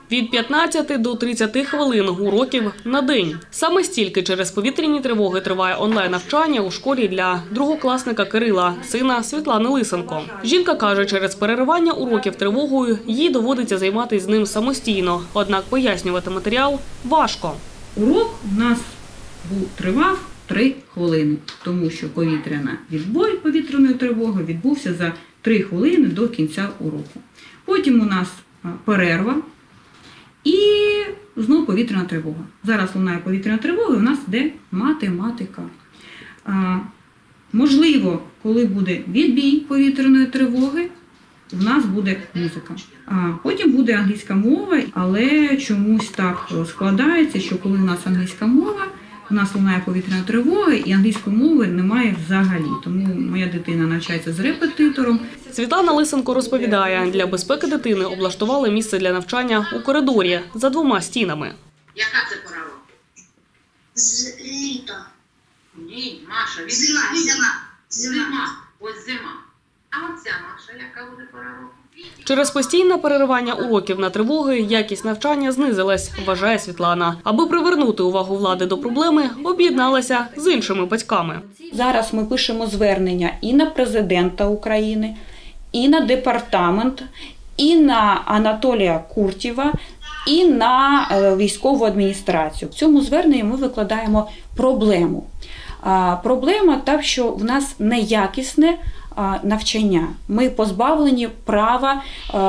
Від 15 до 30 хвилин уроків на день. Саме стільки через повітряні тривоги триває онлайн-навчання у школі для другокласника Кирила, сина Світлани Лисенко. Жінка каже, через переривання уроків тривогою їй доводиться займатися з ним самостійно. Однак пояснювати матеріал важко. Урок у нас тривав 3 хвилини, тому що відбой повітряної тривоги відбувся за 3 хвилини до кінця уроку. Потім у нас перерва і знову повітряна тривога. Зараз лунає повітряна тривога, і у нас йде математика. Можливо, коли буде відбій повітряної тривоги, у нас буде музика. Потім буде англійська мова, але чомусь так складається, що коли у нас англійська мова, у нас лунає повітряна тривога і англійської мови немає взагалі. Тому моя дитина навчається з репетитором. Світлана Лисенко розповідає, для безпеки дитини облаштували місце для навчання у коридорі за 2 стінами. Яка це пора року? З літа. Ні, Маша, Зима. Зима. Ось зима. А оця Маша, яка буде пора року? Через постійне переривання уроків на тривоги якість навчання знизилась, вважає Світлана. Аби привернути увагу влади до проблеми, об'єдналася з іншими батьками. Зараз ми пишемо звернення і на президента України, і на департамент, і на Анатолія Куртєва, і на військову адміністрацію. В цьому зверненні ми викладаємо проблему. Проблема та, що в нас неякісне навчання. Ми позбавлені права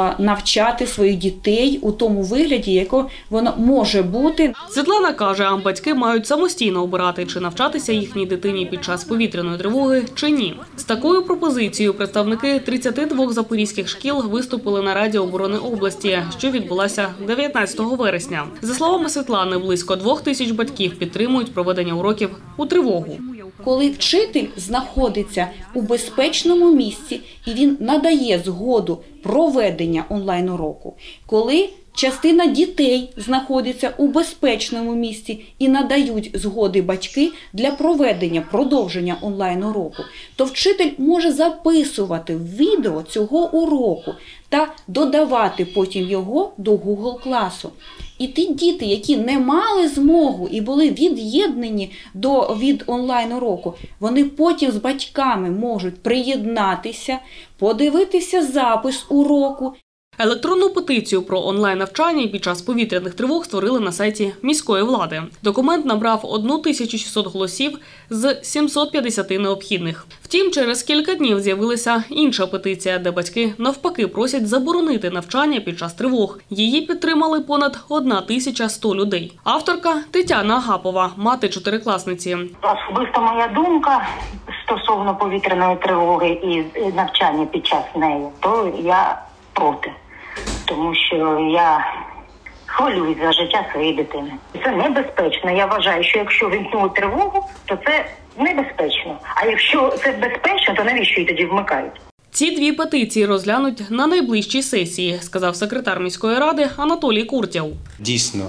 навчати своїх дітей у тому вигляді, якого воно може бути. Світлана каже, батьки мають самостійно обирати, чи навчатися їхній дитині під час повітряної тривоги, чи ні. З такою пропозицією представники 32 запорізьких шкіл виступили на Раді оборони області, що відбулася 19 вересня. За словами Світлани, близько 2000 батьків підтримують проведення уроків у тривогу. Коли вчитель знаходиться у безпечному місці і він надає згоду проведення онлайн-уроку, коли частина дітей знаходиться у безпечному місці і надають згоди батьки для проведення, продовження онлайн-уроку, то вчитель може записувати відео цього уроку та додавати потім його до Google класу. І ті діти, які не мали змогу і були від'єднані від онлайн-уроку, вони потім з батьками можуть приєднатися, подивитися запис уроку. Електронну петицію про онлайн-навчання під час повітряних тривог створили на сайті міської влади. Документ набрав 1600 голосів з 750 необхідних. Втім, через кілька днів з'явилася інша петиція, де батьки навпаки просять заборонити навчання під час тривог. Її підтримали понад 1100 людей. Авторка Тетяна Агапова, мати 4-класниці. Особисто моя думка стосовно повітряної тривоги і навчання під час неї, то я проти. Тому що я хвилююсь за життя своєї дитини. Це небезпечно. Я вважаю, що якщо вимкнули тривогу, то це небезпечно. А якщо це безпечно, то навіщо її тоді вмикають? Ці 2 петиції розглянуть на найближчій сесії, сказав секретар міської ради Анатолій Куртєв. Дійсно,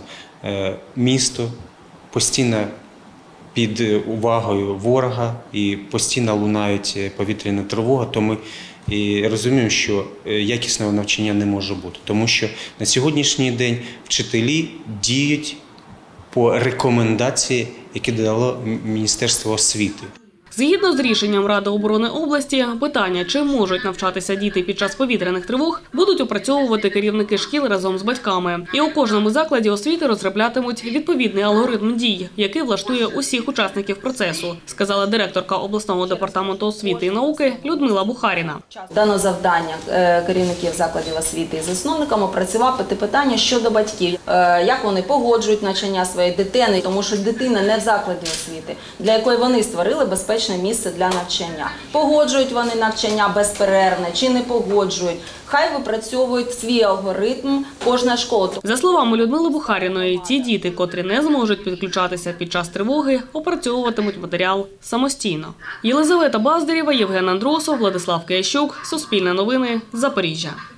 місто постійно під увагою ворога і постійно лунають повітряні тривоги, то ми і розуміємо, що якісного навчання не може бути, тому що на сьогоднішній день вчителі діють по рекомендації, які дало Міністерство освіти. Згідно з рішенням Ради оборони області, питання, чи можуть навчатися діти під час повітряних тривог, будуть опрацьовувати керівники шкіл разом з батьками. І у кожному закладі освіти розроблятимуть відповідний алгоритм дій, який влаштує усіх учасників процесу, сказала директорка обласного департаменту освіти і науки Людмила Бухаріна. Дано завдання керівників закладів освіти і засновникам опрацювати питання щодо батьків, як вони погоджують навчання своєї дитини, тому що дитина не в закладі освіти, для якої вони створили безпечне місце для навчання. Погоджують вони навчання безперервне чи не погоджують. Хай випрацьовують свій алгоритм кожна школа. За словами Людмили Бухаріної, ті діти, котрі не зможуть підключатися під час тривоги, опрацьовуватимуть матеріал самостійно. Єлизавета Баздарєва, Євген Андросов, Владислав Киящук, Суспільне новини, Запоріжжя.